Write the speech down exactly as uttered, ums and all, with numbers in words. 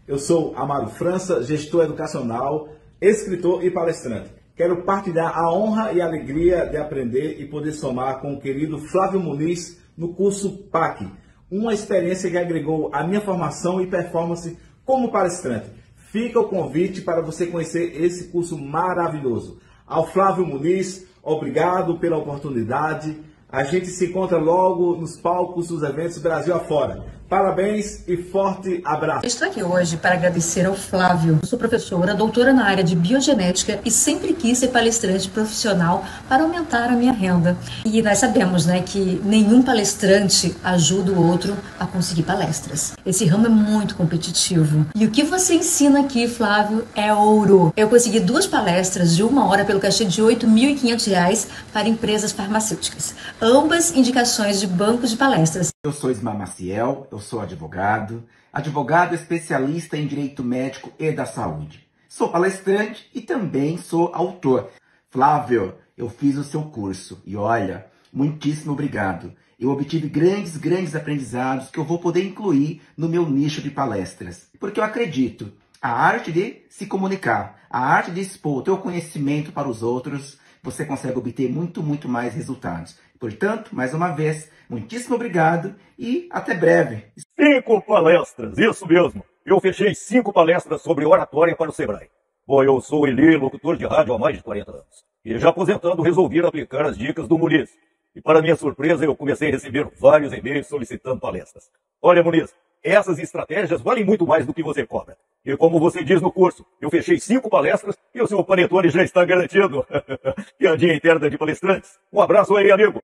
Eu sou Amaro França, gestor educacional, escritor e palestrante. Quero partilhar a honra e a alegria de aprender e poder somar com o querido Flávio Muniz no curso P A C, uma experiência que agregou a minha formação e performance como palestrante. Fica o convite para você conhecer esse curso maravilhoso. Ao Flávio Muniz, obrigado pela oportunidade. A gente se encontra logo nos palcos dos eventos Brasil afora. Parabéns e forte abraço. Estou aqui hoje para agradecer ao Flávio. Eu sou professora, doutora na área de biogenética e sempre quis ser palestrante profissional para aumentar a minha renda. E nós sabemos, né, que nenhum palestrante ajuda o outro a conseguir palestras. Esse ramo é muito competitivo. E o que você ensina aqui, Flávio, é ouro. Eu consegui duas palestras de uma hora pelo cachê de oito mil e quinhentos reais para empresas farmacêuticas. Ambas indicações de bancos de palestras. Eu sou Ismar Maciel, eu sou advogado, advogado especialista em direito médico e da saúde. Sou palestrante e também sou autor. Flávio, eu fiz o seu curso e olha, muitíssimo obrigado. Eu obtive grandes, grandes aprendizados que eu vou poder incluir no meu nicho de palestras. Porque eu acredito, a arte de se comunicar, a arte de expor o teu conhecimento para os outros, você consegue obter muito, muito mais resultados. Portanto, mais uma vez, muitíssimo obrigado e até breve. Cinco palestras, isso mesmo. Eu fechei cinco palestras sobre oratória para o Sebrae. Bom, eu sou ele, locutor de rádio há mais de quarenta anos. E já aposentando, resolvi aplicar as dicas do Muniz. E para minha surpresa, eu comecei a receber vários e-mails solicitando palestras. Olha, Muniz, essas estratégias valem muito mais do que você cobra. E como você diz no curso, eu fechei cinco palestras e o seu panetone já está garantido. Piadinha interna de palestrantes. Um abraço aí, amigo.